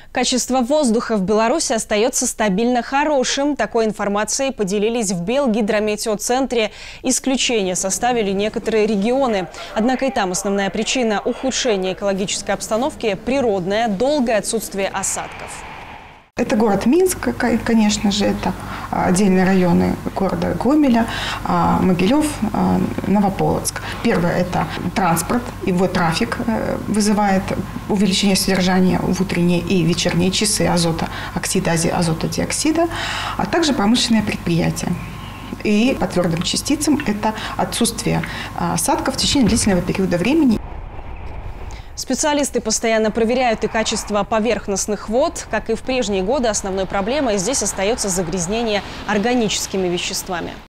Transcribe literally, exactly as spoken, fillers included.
Качество воздуха в Беларуси остается стабильно хорошим. Такой информацией поделились в Белгидрометеоцентре. Исключение составили некоторые регионы. Однако и там основная причина ухудшения экологической обстановки – природное, долгое отсутствие осадков. Это город Минск, конечно же, это отдельные районы города Гомеля, Могилев, Новополоцк. Первое – это транспорт, его трафик вызывает увеличение содержания в утренние и вечерние часы азота, оксида, азотодиоксида, а также промышленные предприятия. И по твердым частицам – это отсутствие осадков в течение длительного периода времени. Специалисты постоянно проверяют и качество поверхностных вод. Как и в прежние годы, основной проблемой здесь остается загрязнение органическими веществами.